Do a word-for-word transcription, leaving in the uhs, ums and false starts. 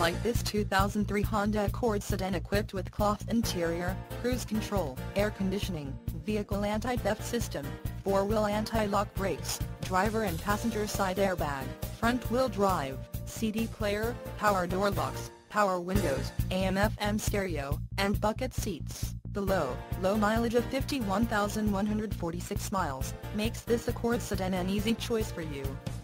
like this two thousand three Honda Accord Sedan equipped with cloth interior, cruise control, air conditioning, vehicle anti-theft system, four-wheel anti-lock brakes, driver and passenger side airbag, front-wheel drive, C D player, power door locks, power windows, A M F M stereo, and bucket seats. The low, low mileage of fifty-one thousand one hundred forty-six miles makes this Accord Sedan an easy choice for you.